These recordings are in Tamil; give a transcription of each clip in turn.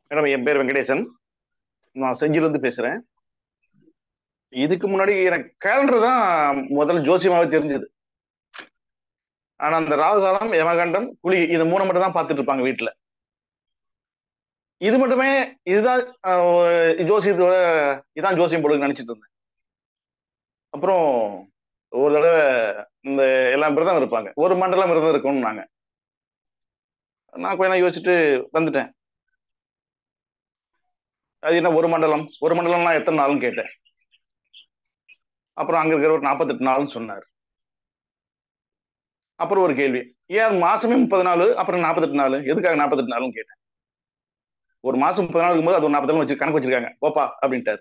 மேடம், என் பேர் வெங்கடேசன். நான் செஞ்சிலிருந்து பேசுறேன். இதுக்கு முன்னாடி எனக்கு கேலண்டர் தான் முதல்ல ஜோசியமாவே தெரிஞ்சது. ஆனா அந்த ராகு காலம், யமகண்டம், குழி இது மூணு மட்டும் தான் பார்த்துட்டு இருப்பாங்க வீட்டுல. இது மட்டுமே இதுதான் ஜோசியத்தோட இதான் ஜோசியம் போடுன்னு நினைச்சிட்டு இருந்தேன். அப்புறம் ஒரு தடவை இந்த எல்லாம் விரதம் இருப்பாங்க, ஒரு மண்டலம் விரதம் இருக்கும்னு நான் கொஞ்ச நேரம் யோசிச்சுட்டு வந்துட்டேன். அது என்ன ஒரு மண்டலம்னா எத்தனை நாள்னு கேட்டேன். அப்புறம் அங்க இருக்கிற ஒரு 48 நாள்னு சொன்னார். அப்புறம் ஒரு கேள்வி, ஏன் மாசமே 30 நாள் அப்புறம் 48 நாள், எதுக்காக 48 நாள்னு கேட்டேன். ஒரு மாசம் 30 நாள் இருக்கும்போது அது ஒரு 40 நாள் வச்சு கணக்கு வச்சிருக்காங்க போப்பா அப்படின்ட்டாரு.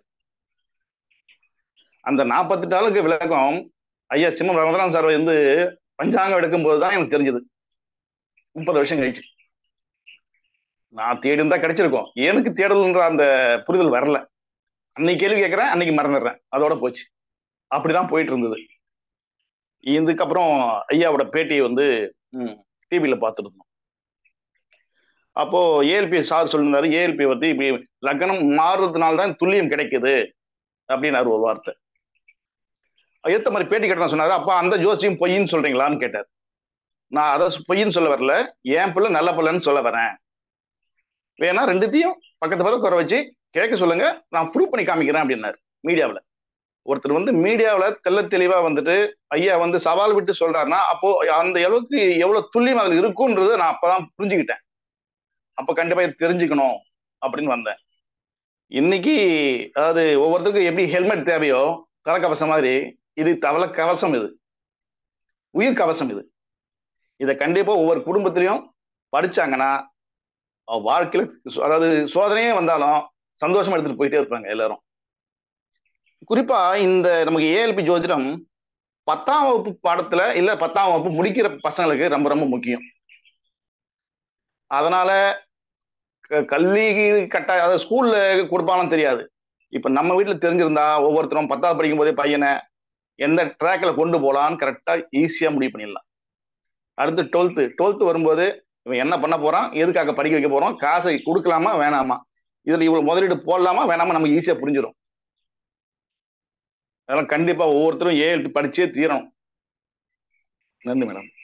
அந்த 48 நாளுக்கு விளக்கம் ஐயா சிம்மம் ரமதான் சார் வந்து பஞ்சாங்கம் எடுக்கும் போதுதான் எனக்கு தெரிஞ்சது. 30 வருஷம் கழிச்சு நான் தேடி இருந்தா கிடைச்சிருக்கோம். எனக்கு தேடல்ன்ற அந்த புரிதல் வரல. அன்னைக்கு கேள்வி கேட்கிறேன், அன்னைக்கு மறந்துடுறேன், அதோட போச்சு. அப்படிதான் போயிட்டு இருந்தது. இதுக்கப்புறம் ஐயாவோட பேட்டியை வந்து டிவியில பார்த்துட்டு இருந்தோம். அப்போ ஏஎல்பி சார் சொல்லியிருந்தாரு, ஏஎல்பி வந்து இப்படி லக்னம் மாறுறதுனால தான் துல்லியம் கிடைக்குது அப்படின்னாரு ஒரு வார்த்தை. ஏத்த மாதிரி பேட்டி கேட்ட சொன்னாரு. அப்ப அந்த ஜோசியம் பொய்ன்னு சொல்றீங்களான்னு கேட்டார். நான் அதை பொய்ன்னு சொல்ல வரல, என் பிள்ளை நல்ல பிள்ளைன்னு சொல்ல வரேன். வேணா ரெண்டுத்தையும் பக்கத்து பக்கத்து குறை வச்சு கேட்க சொல்லுங்க, நான் ப்ரூவ் பண்ணி காமிக்கிறேன் அப்படின்னாரு. மீடியாவில் ஒருத்தர் வந்து மீடியாவில் தெள்ள தெளிவா வந்துட்டு ஐயா வந்து சவால் விட்டு சொல்றாருன்னா, அப்போ அந்த அளவுக்கு எவ்வளவு துல்லியம் அதில் இருக்கும்ன்றது நான் அப்பதான் புரிஞ்சுக்கிட்டேன். அப்ப கண்டிப்பா தெரிஞ்சுக்கணும் அப்படின்னு வந்தேன். இன்னைக்கு அதாவது ஒவ்வொருத்தருக்கும் எப்படி ஹெல்மெட் தேவையோ தலைக்கவசம் மாதிரி, இது தவள கவசம், இது உயிர் கவசம். இதை கண்டிப்பா ஒவ்வொரு குடும்பத்திலையும் படிச்சாங்கன்னா வாழ்க்கையில அதாவது சோதனையே வந்தாலும் சந்தோஷமா எடுத்துட்டு போயிட்டே இருப்பாங்க எல்லாரும். குறிப்பா இந்த நமக்கு ஏஎல்பி ஜோதிடம் 10ஆம் வகுப்பு பாடத்துல இல்ல 10ஆம் வகுப்பு முடிக்கிற பசங்களுக்கு ரொம்ப ரொம்ப முக்கியம். அதனால கல்வி கட்டாய அதாவது ஸ்கூல்ல கொடுப்பாலும் தெரியாது. இப்ப நம்ம வீட்டுல தெரிஞ்சிருந்தா ஒவ்வொருத்தரும் 10ஆவது படிக்கும் போதே பையனை எந்த ட்ராக்ல கொண்டு போலான்னு கரெக்டா ஈஸியா முடிவு பண்ணிடலாம். அடுத்து 12th வரும்போது இவன் என்ன பண்ண போறான், எதுக்காக படிக்க வைக்க போறோம், காசை கொடுக்கலாமா வேணாமா, இதுல இவ்வளவு முதலீடு போடலாமா வேணாமா நமக்கு ஈஸியா புரிஞ்சிடும். அதெல்லாம் கண்டிப்பா ஒவ்வொருத்தரும் ஏஎல்பி படிச்சே தீரணும். நன்றி மேடம்.